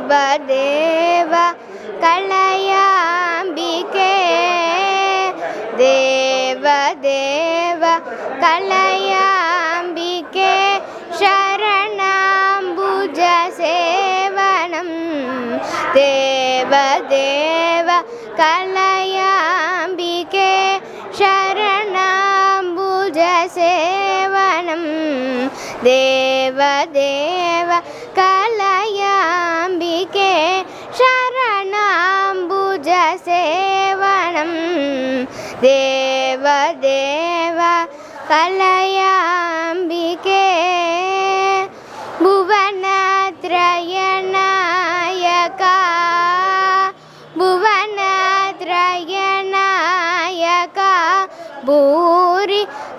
देव कलयाम्बिके देव देव कलयाम्बिके शरणाम्बुज सेवनं देव देव कलयाम्बिके शरणाम्बुज सेवनं देव देव कलयाम्बिके शरणाम्बुज सेवनं देव देव कलयाम्बिके भुवनत्रयनायका भुवनत्रयनायका भूरि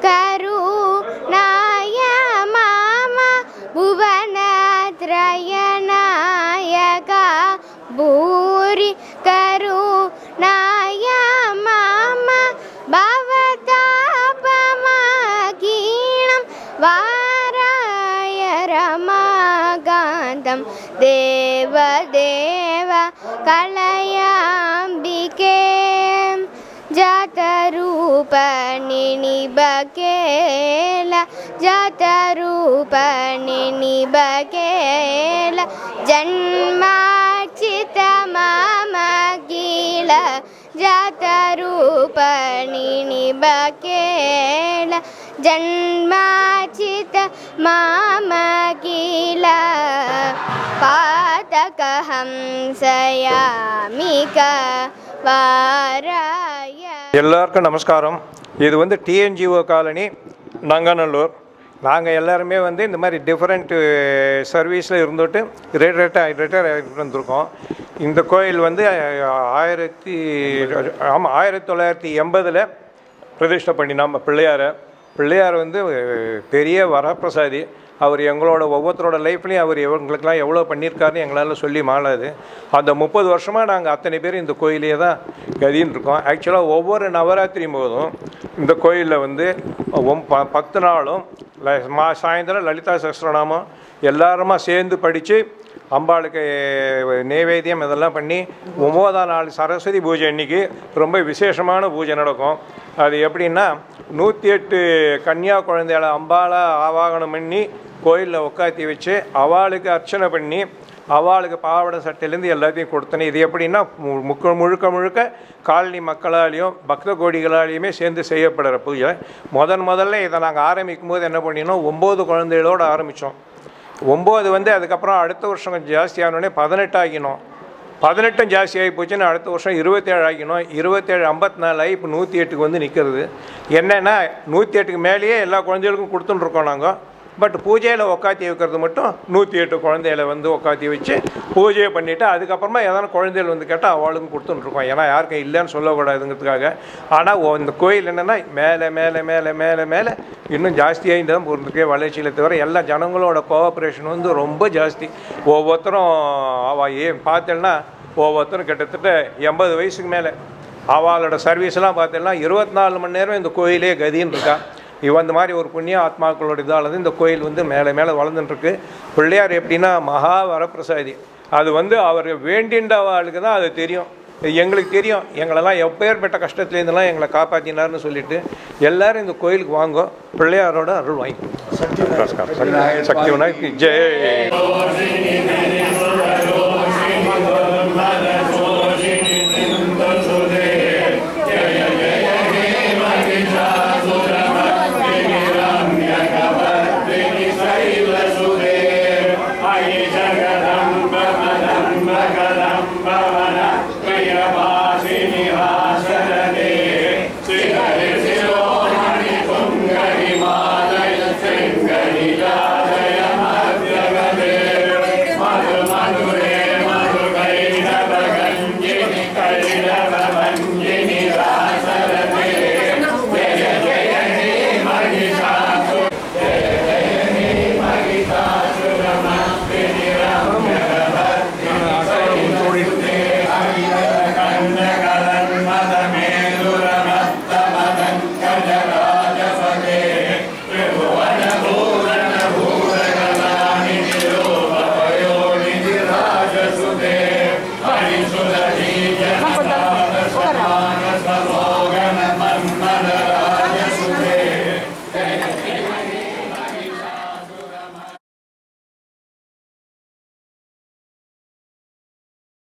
करुणाय मम भुवनत्रयनायका भूरि करुणाय मम भवतापमकीर्णं वाराय रमाकान्तं देव देव कलयाम्बिके जातरूपनि निबकेल जातरूपनि निबकेल जन्मार्चित मम किल जातरूपनि निबकेल जन्मार्चित मम किल पातकहंसयामिक वाराय। எல்லாருக்கும் நமஸ்காரம். இது வந்து டிஎன்ஜிஓ காலனி நங்கநல்லூர். நாங்கள் எல்லாருமே வந்து இந்த மாதிரி டிஃப்ரெண்ட் சர்வீஸில் இருந்துட்டு ரிட்டையர் ஆகிட்டு வந்திருக்கோம். இந்த கோயில் வந்து 1980 பிரதிஷ்டை பண்ணி நம்ம பிள்ளையார் வந்து பெரிய வரப்பிரசாதி. அவர் எங்களோட ஒவ்வொருத்தரோட லைஃப்லையும் அவர் எங்களுக்கெல்லாம் எவ்வளோ பண்ணியிருக்காருன்னு எங்களால் சொல்லி மாளாது. அந்த 30 வருஷமாக நாங்கள் அத்தனை பேர் இந்த கோயிலே தான் கதின்னு இருக்கோம். ஆக்சுவலாக ஒவ்வொரு நவராத்திரி போதும் இந்த கோயிலில் வந்து 10 நாளும் சாயந்தரம் லலிதா சஹஸ்ரநாமம் எல்லாருமா சேர்ந்து படித்து அம்பாளுக்கு நைவேத்தியம் இதெல்லாம் பண்ணி 9ஆம் நாள் சரஸ்வதி பூஜை அன்றைக்கி ரொம்ப விசேஷமான பூஜை நடக்கும். அது எப்படின்னா 108 கன்னியா குழந்தைகளை அம்பாளை ஆவாகனம் பண்ணி கோயிலில் உட்காத்தி வச்சு அவளுக்கு அர்ச்சனை பண்ணி அவளுக்கு பாவாடை சட்டையிலேருந்து எல்லாத்தையும் கொடுத்தனே. இது எப்படின்னா முழுக்க காலனி மக்களாலேயும் பக்த கோடிகளாலேயுமே சேர்ந்து செய்யப்படுற பூஜை. முதல்ல இதை நாங்கள் ஆரம்பிக்கும் போது என்ன பண்ணினோம், 9 குழந்தைகளோடு ஆரம்பித்தோம். 9 வந்து அதுக்கப்புறம் அடுத்த வருஷம் கொஞ்சம் ஜாஸ்தியானோடனே 18 ஆகினோம். 18 ஜாஸ்தி ஆகி போச்சுன்னு அடுத்த வருஷம் 27 ஆகினோம். 27 54 ஆகி இப்போ 108க்கு வந்து நிற்கிறது. என்னென்னா 108க்கு மேலேயே எல்லா குழந்தைகளுக்கும் கொடுத்துட்டுருக்கோம் நாங்கள். பட் பூஜையில் உக்காத்தி வைக்கிறது மட்டும் 108 குழந்தைகளை வந்து உக்காத்தி வச்சு பூஜையை பண்ணிவிட்டு அதுக்கப்புறமா ஏதாவது குழந்தைகள் வந்து கேட்டால் அவளுக்கும் கொடுத்துட்டுருக்கோம். ஏன்னா யாருக்கும் இல்லைன்னு சொல்லக்கூடாதுங்கிறதுக்காக. ஆனால் இந்த கோயில் என்னென்னா மேலே மேலே மேலே மேலே மேலே இன்னும் ஜாஸ்தியாகிட்டு தான் போகிறதுக்கே வளர்ச்சியில் தவிர எல்லா ஜனங்களோட கோஆப்ரேஷன் வந்து ரொம்ப ஜாஸ்தி. ஒவ்வொருத்தரும் பார்த்தேன்னா ஒவ்வொருத்தரும் கிட்டத்தட்ட 80 வயசுக்கு மேலே அவளோட சர்வீஸ்லாம் பார்த்தேன்னா 24 மணி நேரம் இந்த கோயிலே கதின்னு இருக்கா. இந்த மாதிரி ஒரு புண்ணிய ஆத்மாக்களோட இதால் இந்த கோயில் வந்து மேலே மேலே வளர்ந்துட்டுருக்கு. பிள்ளையார் எப்படின்னா மகா வரப்பிரசாதி. அது வந்து அவர் வேண்டின்றவாளுக்கு தான் அது தெரியும். எங்களுக்கு தெரியும், எங்களெல்லாம் எப்பேற்பட்ட கஷ்டத்துலேருந்துலாம் எங்களை காப்பாற்றினார்னு சொல்லிட்டு எல்லோரும் இந்த கோயிலுக்கு வாங்க, பிள்ளையாரோட அருள் வாங்கி. சக்தி விநாயகருக்கு ஜெய். Jai